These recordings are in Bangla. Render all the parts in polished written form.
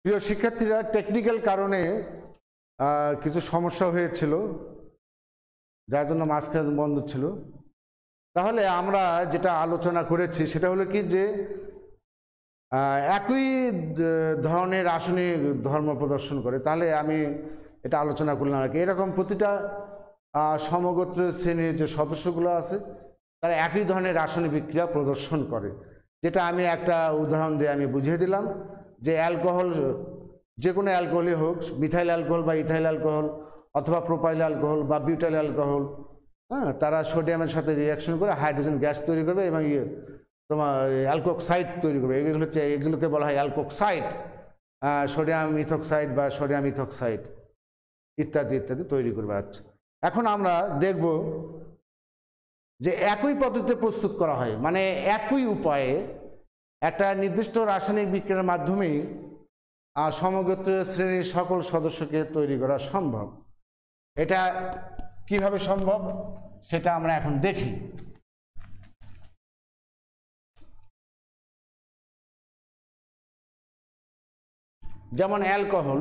প্রিয় শিক্ষার্থীরা, টেকনিক্যাল কারণে কিছু সমস্যা হয়েছিল, যার জন্য মাঝখানে বন্ধ ছিল। তাহলে আমরা যেটা আলোচনা করেছি সেটা হলো কি, যে একই ধরনের রাসায়নিক ধর্ম প্রদর্শন করে। তাহলে আমি এটা আলোচনা করলাম আর কি, এরকম প্রতিটা সমগোত্র শ্রেণীর যে সদস্যগুলো আছে তারা একই ধরনের রাসায়নিক বিক্রিয়া প্রদর্শন করে, যেটা আমি একটা উদাহরণ দিয়ে আমি বুঝিয়ে দিলাম। যে অ্যালকোহল, যে কোনো অ্যালকোহলই হোক, মিথাইল অ্যালকোহল বা ইথাইল অ্যালকোহল অথবা প্রোপাইল অ্যালকোহল বা বিউটাইল অ্যালকোহল, তারা সোডিয়ামের সাথে রিঅ্যাকশন করে হাইড্রোজেন গ্যাস তৈরি করবে এবং তোমার অ্যালকোক্সাইড তৈরি করবে। এগুলোকে বলা হয় অ্যালকোক্সাইড, সোডিয়াম ইথোক্সাইড বা সোডিয়াম ইথোক্সাইড ইত্যাদি ইত্যাদি তৈরি করবে। আচ্ছা, এখন আমরা দেখব যে একই পদ্ধতিতে প্রস্তুত করা হয়, মানে একই উপায়ে একটা নির্দিষ্ট রাসায়নিক বিক্রিয়ার মাধ্যমেই সমগোত্র শ্রেণীর সকল সদস্যকে তৈরি করা সম্ভব। এটা কিভাবে সম্ভব সেটা আমরা এখন দেখি। যেমন অ্যালকোহল,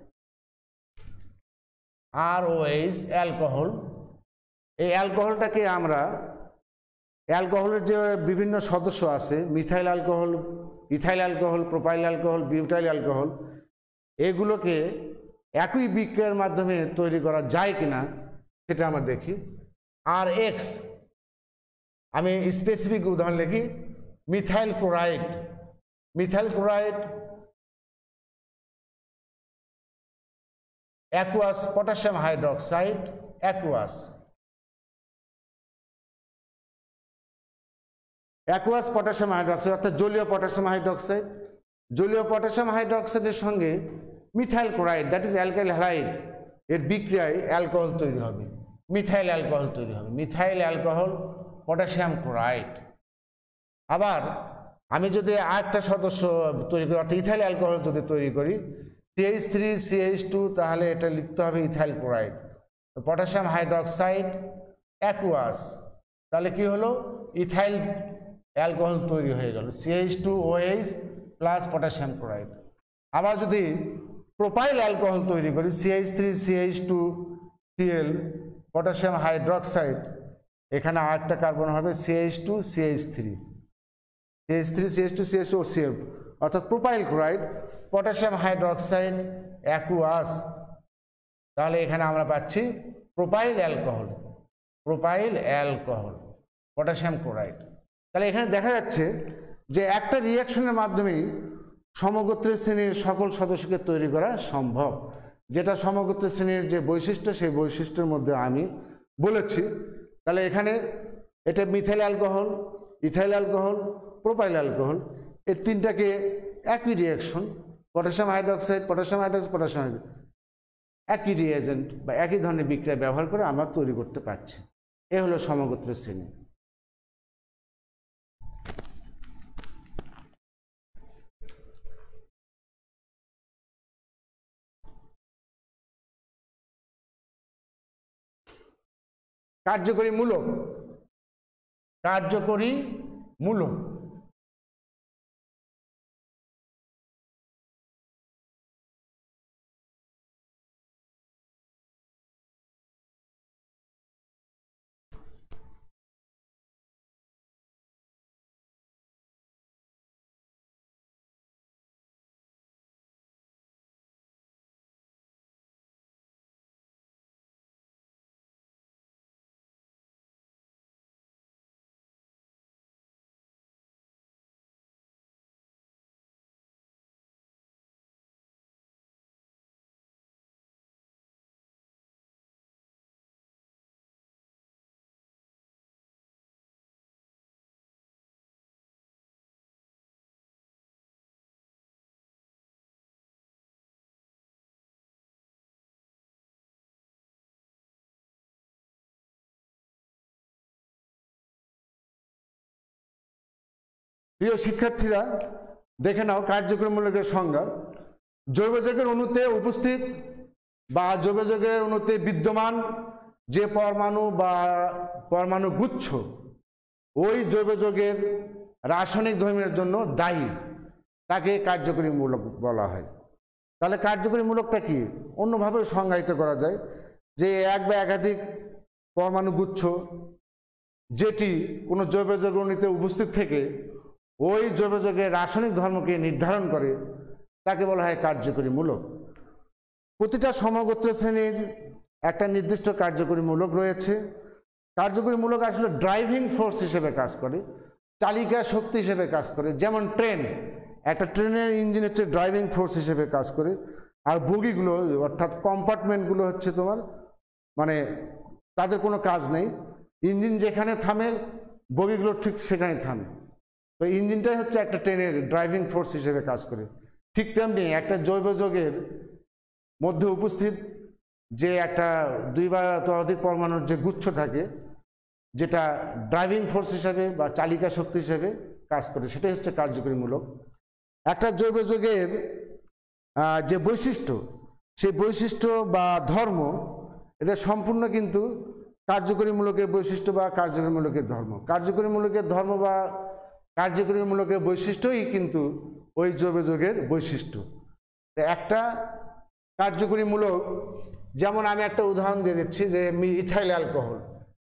ROH অ্যালকোহল, এই অ্যালকোহলটাকে আমরা, অ্যালকোহলের যে বিভিন্ন সদস্য আছে, methyl alcohol, ethyl alcohol, propyl alcohol, butyl alcohol, এগুলোকে একই বিক্রিয়ার মাধ্যমে তৈরি করা যায় কিনা সেটা আমরা দেখি। RH, আমি স্পেসিফিক উদাহরণ লিখি, methyl chloride, methyl chloride aqueous potassium hydroxide, aqueous potassium hydroxide অর্থাৎ জলীয় পটাশিয়াম হাইড্রোক্সাইড। জলীয় পটাশিয়াম হাইড্রোক্সাইডের সঙ্গে methyl chloride, that is alkyl halide, এর বিক্রিয়ায় অ্যালকোহল তৈরি হবে, মিথাইল অ্যালকোহল তৈরি হবে, মিথাইল অ্যালকোহল পটাশিয়াম ক্লোরাইড। আবার আমি যদি আরেকটা সদস্য তৈরি করি, অর্থাৎ ইথাইল অ্যালকোহল যদি তৈরি করি, CH3CH2, তাহলে এটা লিখতে হবে ethyl chloride, potassium hydroxide, aqueous, তাহলে কি হলো, ইথাইল অ্যালকোহল তৈরি হয়ে গেল, CH2OH প্লাস পটাশিয়াম ক্লোরাইড। আবার যদি প্রোপাইল অ্যালকোহল তৈরি করি, CH3CH2Cl, পটাশিয়াম হাইড্রোক্সাইড, এখানে আরেকটা কার্বন হবে CH2CH3, CH3CH2CH2Cl, অর্থাৎ propyl chloride, potassium hydroxide, aqueous. তাহলে এখানে আমরা পাচ্ছি প্রোপাইল অ্যালকোহল, পটাশিয়াম ক্লোরাইড। তাহলে এখানে দেখা যাচ্ছে যে একটা রিঅ্যাকশনের মাধ্যমেই সমগোত্রের শ্রেণীর সকল সদস্যকে তৈরি করা সম্ভব, যেটা সমগোত্রের শ্রেণীর যে বৈশিষ্ট্য, সেই বৈশিষ্ট্যের মধ্যে আমি বলেছি। তাহলে এখানে এটা methyl alcohol, ethyl alcohol, propyl alcohol, এই তিনটাকে একই রিঅ্যাকশন, পটাশিয়াম হাইড্রোক্সাইড, একই রিএজেন্ট বা একই ধরনের বিক্রিয়া ব্যবহার করে আমরা তৈরি করতে পারছি। এ হলো সমগোত্রের শ্রেণী। কার্যকরী মূলক, প্রিয় শিক্ষার্থীরা, দেখে নাও কার্যকরী মূলকের সংজ্ঞা। জৈব যৌগের অণুতে উপস্থিত বা জৈব যৌগের অণুতে বিদ্যমান যে পরমাণু বা পরমাণু গুচ্ছ ওই জৈব যৌগের রাসায়নিক ধর্মের জন্য দায়ী, তাকে কার্যকরী মূলক বলা হয়। তাহলে কার্যকরী মূলকটা কি অন্যভাবে সংজ্ঞায়িত করা যায় যে এক বা একাধিক পরমাণু গুচ্ছ যেটি কোনো জৈব যৌগ অণুতে উপস্থিত থেকে ওই জৈব যৌগের রাসায়নিক ধর্মকে নির্ধারণ করে তাকে বলা হয় কার্যকরী মূলক। প্রতিটা সমগোত্র শ্রেণীর একটা নির্দিষ্ট কার্যকরী মূলক রয়েছে। কার্যকরী মূলক আসলে ড্রাইভিং ফোর্স হিসেবে কাজ করে, চালিকা শক্তি হিসেবে কাজ করে। যেমন ট্রেন, একটা ট্রেনের ইঞ্জিন হচ্ছে ড্রাইভিং ফোর্স হিসেবে কাজ করে, আর বগিগুলো অর্থাৎ কম্পার্টমেন্টগুলো হচ্ছে তোমার মানে তাদের কোনো কাজ নেই, ইঞ্জিন যেখানে থামে বগিগুলো ঠিক সেখানে থামে। তো ইঞ্জিনটাই হচ্ছে একটা ট্রেনের ড্রাইভিং ফোর্স হিসেবে কাজ করে। ঠিক তেমনি একটা জৈব যৌগের মধ্যে উপস্থিত যে একটা দুই বা ততোধিক পরমাণুর যে গুচ্ছ থাকে যেটা ড্রাইভিং ফোর্স হিসেবে বা চালিকা শক্তি হিসেবে কাজ করে, সেটাই হচ্ছে কার্যকরী মূলক। একটা জৈব যৌগের যে বৈশিষ্ট্য, সেই বৈশিষ্ট্য বা ধর্ম এটা সম্পূর্ণ কিন্তু কার্যকরী মূলকের বৈশিষ্ট্য বা কার্যকরী মূলকের ধর্ম। কার্যকরী মূলকের ধর্ম বা কার্যকরী মূলকের বৈশিষ্ট্যই কিন্তু ওই জৈব যৌগের বৈশিষ্ট্য। একটা কার্যকরী মূলক, যেমন আমি একটা উদাহরণ দিয়ে দিচ্ছি যে ইথাইল অ্যালকোহল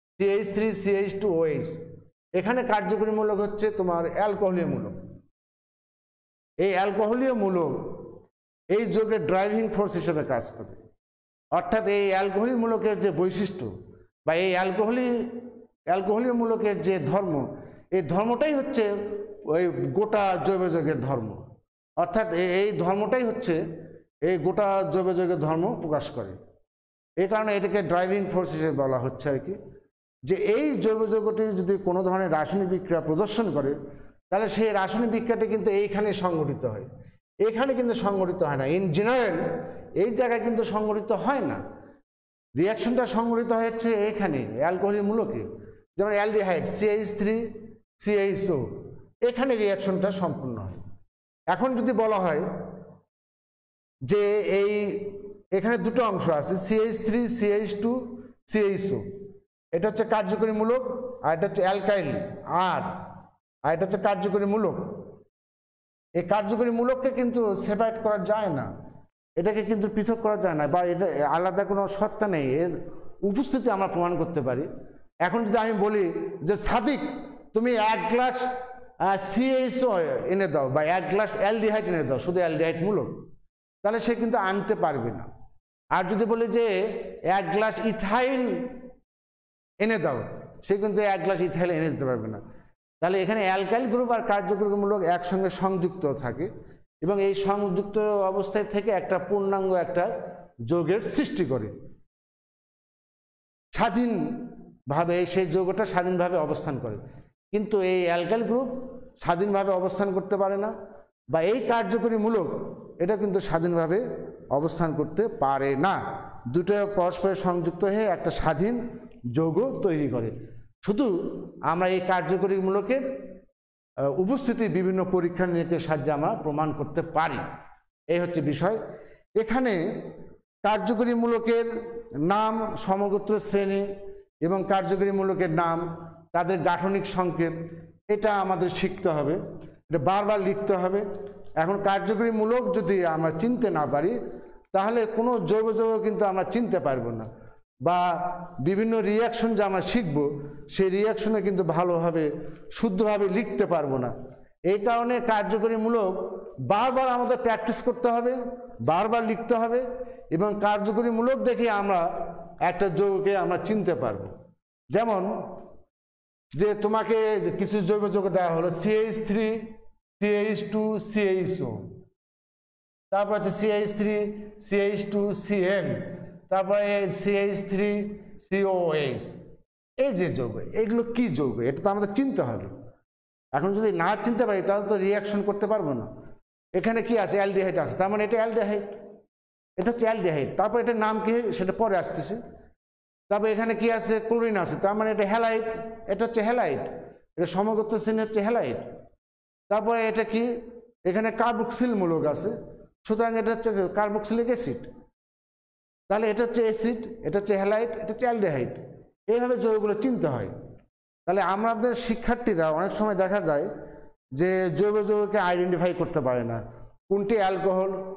CH3CH2OH, এখানে কার্যকরী মূলক হচ্ছে তোমার অ্যালকোহলীয় মূলক। এই অ্যালকোহলীয় মূলক এই যৌগের ড্রাইভিং ফোর্স হিসেবে কাজ করে, অর্থাৎ এই অ্যালকোহলীয় মূলকের যে বৈশিষ্ট্য বা এই অ্যালকোহলীয় মূলকের যে ধর্ম, এই ধর্মটাই হচ্ছে ওই গোটা জৈব যৌগের ধর্ম। অর্থাৎ এই ধর্মটাই হচ্ছে এই গোটা জৈব যৌগের ধর্ম প্রকাশ করে। এই কারণে এটাকে ড্রাইভিং ফোর্স হিসেবে বলা হচ্ছে আর কি, যে এই জৈব যৌগটি যদি কোনো ধরনের রাসায়নিক বিক্রিয়া প্রদর্শন করে তাহলে সেই রাসায়নিক বিক্রিয়াটি কিন্তু এইখানে সংঘটিত হয়, এখানে কিন্তু সংঘটিত হয় না। ইন জেনারেল এই জায়গায় কিন্তু সংঘটিত হয় না, রিয়াকশনটা সংঘটিত হচ্ছে এখানে অ্যালকোহলীয় মূলকে। যেমন অ্যালডিহাইড CH3CHO, এখানে রিয়াকশনটা সম্পূর্ণ হয়। এখন যদি বলা হয় যে এই এখানে দুটো অংশ আছে CH3CH2CHO, এটা হচ্ছে কার্যকরী মূলক আর এটা হচ্ছে অ্যালকাইল আর এটা হচ্ছে কার্যকরী মূলক। এই কার্যকরী মূলককে কিন্তু সেপারেট করা যায় না, এটাকে কিন্তু পৃথক করা যায় না, বা এটা আলাদা কোনো সত্তা নেই, এর উপস্থিতি আমরা প্রমাণ করতে পারি। এখন যদি আমি বলি যে সাদিক তুমি 1 গ্লাস CHO এনে দাও বা 1 গ্লাস অ্যালডিহাইড এনে দাও, শুধু অ্যালডিহাইড মূলক, তাহলে সে কিন্তু আনতে পারবে না। আর যদি বলি যে 1 গ্লাস ইথাইল এনে দাও, সে কিন্তু 1 গ্লাস ইথাইল এনে দিতে পারবে না। তাহলে এখানে অ্যালকাইল গ্রুপ আর কার্যকরী মূলক একসঙ্গে সংযুক্ত থাকে এবং এই সংযুক্ত অবস্থায় থেকে একটা পূর্ণাঙ্গ একটা যৌগের সৃষ্টি করে। স্বাধীনভাবে সেই যৌগটা স্বাধীনভাবে অবস্থান করে, কিন্তু এই অ্যালকাইল গ্রুপ স্বাধীনভাবে অবস্থান করতে পারে না, বা এই কার্যকরী মূলক এটা কিন্তু স্বাধীনভাবে অবস্থান করতে পারে না। দুটো পরস্পরের সংযুক্ত হয়ে একটা স্বাধীন যৌগ তৈরি করে। শুধু আমরা এই কার্যকরী মূলকের উপস্থিতি বিভিন্ন পরীক্ষা নিরীক্ষার সাহায্যে আমরা প্রমাণ করতে পারি, এই হচ্ছে বিষয়। এখানে কার্যকরী মূলকের নাম, সমগোত্র শ্রেণী এবং কার্যকরী মূলকের নাম, তাদের গাঠনিক সংকেত, এটা আমাদের শিখতে হবে, এটা বারবার লিখতে হবে। এখন কার্যকরী মূলক যদি আমরা চিনতে না পারি তাহলে কোনো জৈব যৌগ কিন্তু আমরা চিনতে পারবো না, বা বিভিন্ন রিয়াকশন যে আমরা শিখব সেই রিয়াকশনে কিন্তু ভালোভাবে শুদ্ধভাবে লিখতে পারবো না। এই কারণে কার্যকরী মূলক বারবার আমাদের প্র্যাকটিস করতে হবে, বারবার লিখতে হবে, এবং কার্যকরী মূলক দেখে আমরা একটা যৌগকে আমরা চিনতে পারবো। যেমন যে তোমাকে কিছু জৈব যৌগ দেওয়া হলো CH3CH2CHO, তারপর হচ্ছে CH3CH2CN, তারপরে CH3COH, এই যে যৌগ, এগুলো কি যৌগ এটা তো আমাদের চিনতে হবে। এখন যদি না চিনতে পারি তাহলে তো রিয়াকশন করতে পারবো না। এখানে কি আছে? অ্যালডিহাইড আছে, তার মানে এটা অ্যালডিহাইড, এটা হচ্ছে অ্যালডিহাইড। তারপর এটার নাম কি সেটা পরে আসতেছে। তারপর এখানে কি আছে? ক্লোরিন আছে, তার মানে এটা হ্যালাইড, এটা হচ্ছে হ্যালাইড, এটা সমগোত্র শ্রেণী হচ্ছে হ্যালাইড। তারপরে এটা কি? এখানে কার্বক্সিল মূলক আছে, সুতরাং এটা হচ্ছে কার্বক্সিলিক অ্যাসিড, তাহলে এটা হচ্ছে অ্যাসিড, এটা হচ্ছে হ্যালাইড, এটা হচ্ছে অ্যালডিহাইড। এইভাবে যৌগগুলো চিনতে হয়। তাহলে আমাদের শিক্ষার্থীরা অনেক সময় দেখা যায় যে জৈব যৌগকে আইডেন্টিফাই করতে পারে না, কোনটি অ্যালকোহল,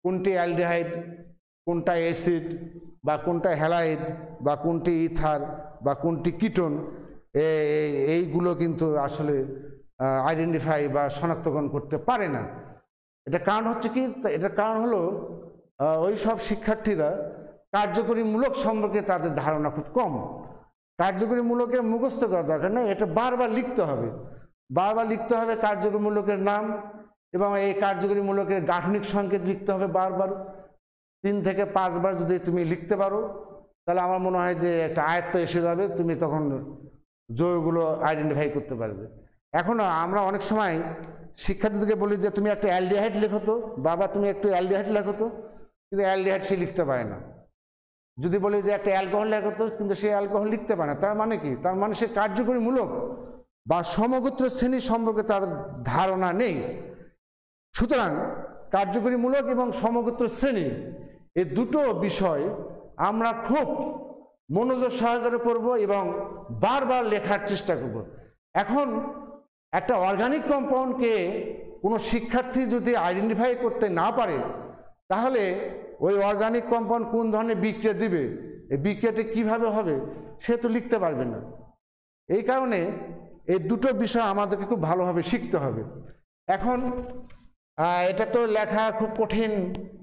কোনটি অ্যালডিহাইড, কোনটা অ্যাসিড, বা কোনটা হ্যালাইড, বা কোনটি ইথার, বা কোনটি কিটোন, এইগুলো কিন্তু আসলে আইডেন্টিফাই বা শনাক্তকরণ করতে পারে না। এটা কারণ হচ্ছে কি, এটার কারণ হলো ওই সব শিক্ষার্থীরা কার্যকরী মূলক সম্পর্কে তাদের ধারণা খুব কম। কার্যকরী মূলকের মুখস্থ করা দরকার নেই, এটা বারবার লিখতে হবে, বারবার লিখতে হবে কার্যকরী মূলকের নাম, এবং এই কার্যকরী মূলকের গাঠনিক সংকেত লিখতে হবে বারবার 3 থেকে 5 বার যদি তুমি লিখতে পারো, তাহলে আমার মনে হয় যে একটা আয়ত্ত এসে যাবে, তুমি তখন যৌগগুলো আইডেন্টিফাই করতে পারবে। এখন আমরা অনেক সময় শিক্ষার্থীদেরকে বলি যে তুমি একটা অ্যালডিহাইড লেখো তো, বাবা তুমি একটু অ্যালডিহাইড লেখো তো, কিন্তু অ্যালডিহাইড সে লিখতে পারে না। যদি বলি যে একটা অ্যালকোহল লেখো তো, কিন্তু সে অ্যালকোহল লিখতে পারে না। তার মানে কি? তার মানে সে কার্যকরী মূলক বা সমগোত্র শ্রেণী সম্পর্কে তার ধারণা নেই। সুতরাং কার্যকরী মূলক এবং সমগোত্র শ্রেণী এই দুটো বিষয় আমরা খুব মনোযোগ সহকারে পড়ব এবং বারবার লেখার চেষ্টা করব। এখন একটা অর্গানিক কম্পাউন্ডকে কোনো শিক্ষার্থী যদি আইডেন্টিফাই করতে না পারে, তাহলে ওই অর্গানিক কম্পাউন্ড কোন ধরনের বিক্রিয়া দিবে, এই বিক্রিয়াটা কীভাবে হবে, সে তো লিখতে পারবে না। এই কারণে এই দুটো বিষয় আমাদেরকে খুব ভালোভাবে শিখতে হবে। এখন এটা তো লেখা খুব কঠিন,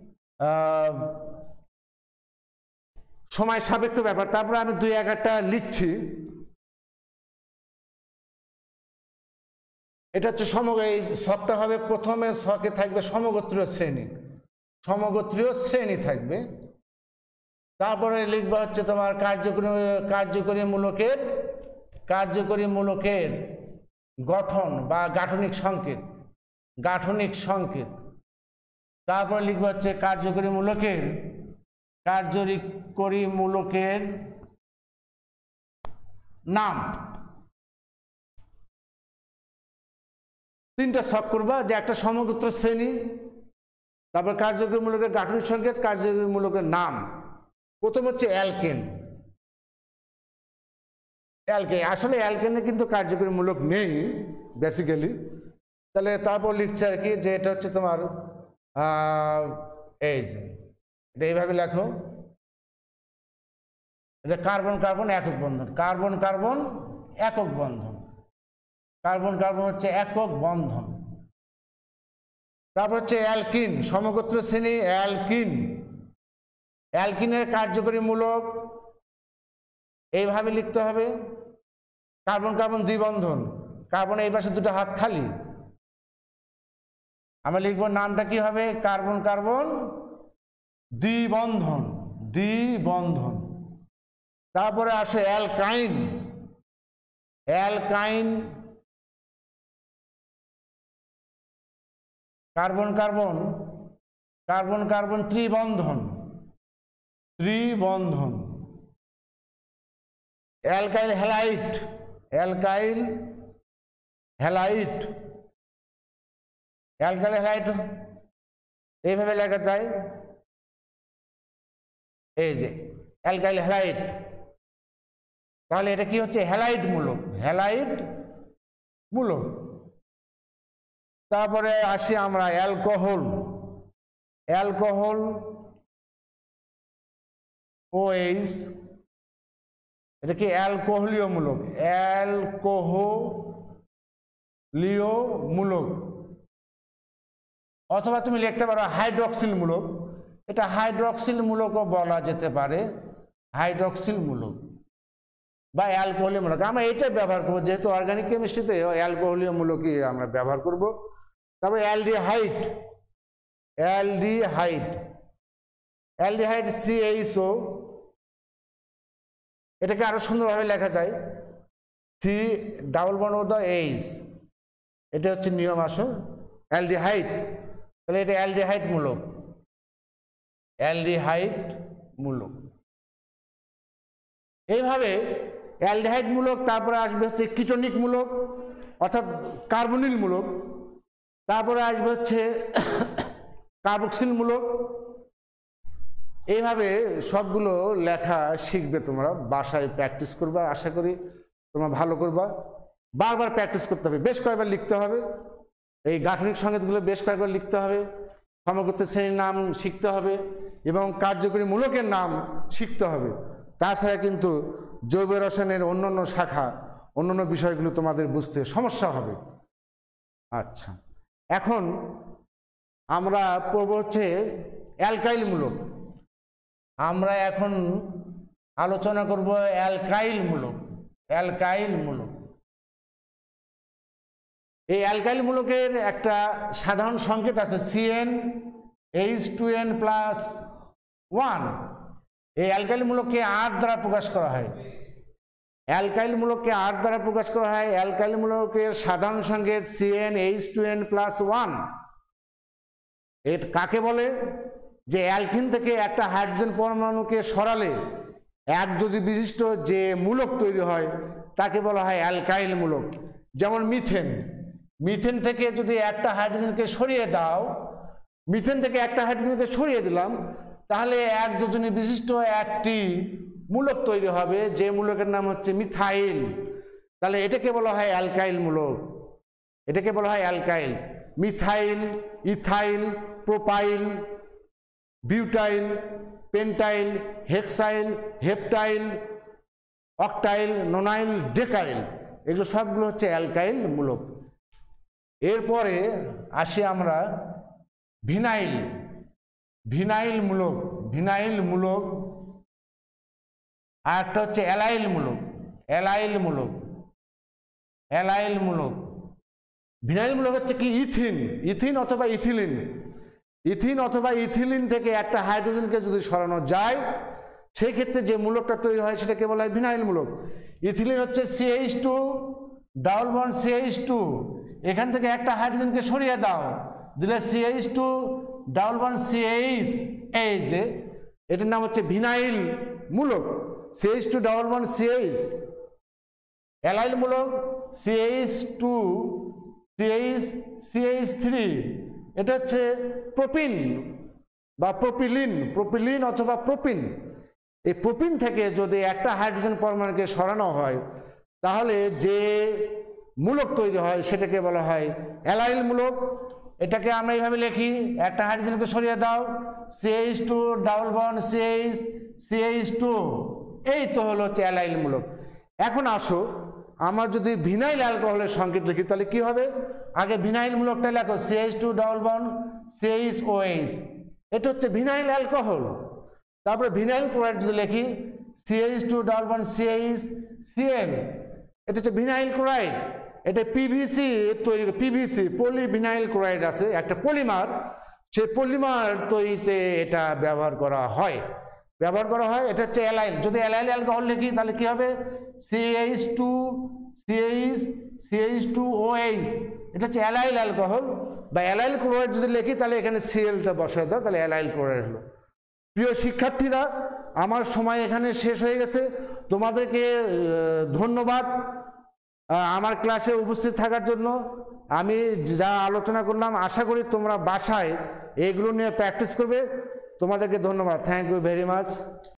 সময় সাপেক্ষ ব্যাপার, তারপরে আমি 2-1টা লিখছি। এটা হচ্ছে এই ছকটা হবে, প্রথমে ছকে থাকবে সমগোত্রীয় শ্রেণী, সমগোত্রীয় শ্রেণী থাকবে। তারপরে লিখবা হচ্ছে তোমার কার্যকরী মূলকের গঠন বা গাঠনিক সংকেত, গাঠনিক সংকেত। তারপরে লিখবা হচ্ছে কার্যকরী মূলকের নাম। 3টা ছক করবা, যে একটা সমগোত্র শ্রেণী, তারপর কার্যকরী মূলকের গাঠনিক সংকেত, কার্যকরী মূলকের নাম। প্রথম হচ্ছে অ্যালকেন। আসলে অ্যালকেনে কিন্তু কার্যকরী মূলক নেই বেসিক্যালি। তাহলে তারপর লিখছে আর কি যে এটা হচ্ছে তোমার এই যে এটা এইভাবে লেখো, এটা কার্বন কার্বন একক বন্ধন, কার্বন কার্বন একক বন্ধন, কার্বন কার্বন হচ্ছে একক বন্ধন। তারপর হচ্ছে অ্যালকিন, সমগোত্র শ্রেণী অ্যালকিন। অ্যালকিনের কার্যকরী মূলক এইভাবে লিখতে হবে, কার্বন কার্বন দ্বিবন্ধন, কার্বন এই পাশে 2টা হাত খালি, আমরা লিখবো নামটা কি হবে, কার্বন কার্বন দ্বিবন্ধন, দ্বিবন্ধন। তারপরে আসে alkyne, alkyne carbon carbon carbon carbon ত্রিবন্ধন, ত্রিবন্ধন। Alkyl halide, alkyl halide, alkyl halide এইভাবে লেখা যায়, এই যে অ্যালকাইল হ্যালাইড। তাহলে এটা কি হচ্ছে, হ্যালাইড মূলক, হ্যালাইড মূলক। তারপরে আসি আমরা অ্যালকোহল, অ্যালকোহল OH, এটা কি অ্যালকোহলীয় মূলক, অ্যালকোহলীয় মূলক। অথবা তুমি লিখতে পারো হাইড্রক্সিল মূলক, এটা হাইড্রক্সিল মূলকও বলা যেতে পারে, হাইড্রক্সিল মূলক বা অ্যালকোহলীয় মূলক। আমরা এটাই ব্যবহার করবো, যেহেতু অর্গানিক কেমিস্ট্রিতে অ্যালকোহলীয় মূলকই আমরা ব্যবহার করব। তারপরে অ্যালডিহাইড, অ্যালডিহাইড, অ্যালডিহাইড CHO, এটাকে আরো সুন্দরভাবে লেখা যায় C∼H, এটা হচ্ছে নিয়ম আসল অ্যালডিহাইড। তাহলে এটা অ্যালডিহাইড মূলক, অ্যালডিহাইড মূলক। এইভাবে অ্যালডিহাইড মূলক, তারপরে আসবে হচ্ছে কিটোনিক মূলক অর্থাৎ কার্বনিল মূলক, তারপরে আসবে হচ্ছে কার্বক্সিল মূলক। এইভাবে সবগুলো লেখা শিখবে, তোমরা বাসায় প্র্যাকটিস করবা, আশা করি তোমরা ভালো করবা। বারবার প্র্যাকটিস করতে হবে, বেশ কয়েকবার লিখতে হবে, এই গাঠনিক সংকেতগুলো বেশ কয়েকবার লিখতে হবে, সমগোত্রের শ্রেণীর নাম শিখতে হবে এবং কার্যকরী মূলকের নাম শিখতে হবে। তাছাড়া কিন্তু জৈব রসায়নের অন্যান্য শাখা অন্যান্য বিষয়গুলো তোমাদের বুঝতে সমস্যা হবে। আচ্ছা, এখন আমরা পড়ব হচ্ছে অ্যালকাইল মূলক। আমরা এখন আলোচনা করব অ্যালকাইল মূলক। অ্যালকাইল মূলক, এই অ্যালকাইল মূলকের একটা সাধারণ সংকেত আছে CnH2n+1। এই অ্যালকাইল মূলককে R দ্বারা প্রকাশ করা হয়। অ্যালকাইল মূলককে R দ্বারা প্রকাশ করা হয়। অ্যালকাইল মূলকের সাধারণ সংকেত CnH2n+1। এটা কাকে বলে? যে অ্যালকিন থেকে একটা হাইড্রোজেন পরমাণুকে সরালে একযোজী বিশিষ্ট যে মূলক তৈরি হয় তাকে বলা হয় অ্যালকাইল মূলক। যেমন মিথেন, মিথেন থেকে যদি একটা হাইড্রোজেনকে সরিয়ে দাও, মিথেন থেকে একটা হাইড্রোজেনকে সরিয়ে দিলাম, তাহলে এক যোজনী বিশিষ্ট একটি মূলক তৈরি হবে, যে মূলকের নাম হচ্ছে মিথাইল। তাহলে এটাকে বলা হয় অ্যালকাইল মূলক। এটাকে বলা হয় alkyl. Methyl, ethyl, propyl, butyl, pentyl, hexyl, heptyl, octyl, nonyl, decyl, এগুলো সবগুলো হচ্ছে অ্যালকাইল মূলক। এরপরে আসি আমরা ভিনাইল। ভিনাইল মূলক, ভিনাইল মূলক। আর একটা হচ্ছে অ্যালাইল মূলক। অ্যালাইল মূলক, অ্যালাইল মূলক। ভিনাইল মূলক হচ্ছে কি ইথিন, ইথিন অথবা ইথিলিন। ইথিন অথবা ইথিলিন থেকে একটা হাইড্রোজেনকে যদি সরানো যায়, সেই ক্ষেত্রে যে মূলকটা তৈরি হয় সেটাকে বলা হয় ভিনাইল মূলক। ইথিলিন হচ্ছে CH2 ডাবল বন্ড CH2, এখান থেকে একটা হাইড্রোজেনকে সরিয়ে দাও, দিলে CH2 ডাবল বন্ড CH, এই যে এটার নাম হচ্ছে ভিনাইল মূলক, CH2 double bond CH। Allyl মূলক CH2 CH3, এটা হচ্ছে প্রোপিন বা প্রোপিলিন, প্রোপিলিন অথবা প্রোপিন। এই প্রোপিন থেকে যদি একটা হাইড্রোজেন পরমাণুকে সরানো হয় তাহলে যে মূলক তৈরি হয় সেটাকে বলা হয় অ্যালাইল মূলক। এটাকে আমরা এইভাবে লিখি, একটা হাইড্রোজেনকে সরিয়ে দাও, CH2 double bond CH, CH2, এই তো হলো হচ্ছে অ্যালাইল মূলক। এখন আসো আমরা যদি ভিনাইল অ্যালকোহলের সংকেত লিখি তাহলে কি হবে? আগে ভিনাইল মূলকটা লেখো, CH2 ডাবল বন্ড CHOH, এটা হচ্ছে ভিনাইল অ্যালকোহল। তারপরে ভিনাইল ক্লোরাইড যদি লিখি, CH2 ডাবল বন্ড CH, এটা হচ্ছে ভিনাইল ক্লোরাইড। এটা পিভিসি তৈরি, পিভিসি পলিভিনাইল ক্লোরাইড আছে একটা পলিমার, সেই পলিমার তৈরিতে এটা ব্যবহার করা হয়, ব্যবহার করা হয়। এটা হচ্ছে অ্যালাইল। যদি অ্যালাইল অ্যালকোহল লিখি তাহলে কি হবে? CH2 CH2OH, এটা হচ্ছে অ্যালাইল অ্যালকোহল। বা অ্যালাইল ক্লোরাইড যদি লিখি তাহলে এখানে Clটা বসায় দাও, তাহলে অ্যালাইল ক্লোরাইড হলো। প্রিয় শিক্ষার্থীরা, আমার সময় এখানে শেষ হয়ে গেছে। তোমাদেরকে ধন্যবাদ আমার ক্লাসে উপস্থিত থাকার জন্য। আমি যা আলোচনা করলাম আশা করি তোমরা বাসায় এগুলো নিয়ে প্র্যাকটিস করবে। তোমাদেরকে ধন্যবাদ। Thank you very much.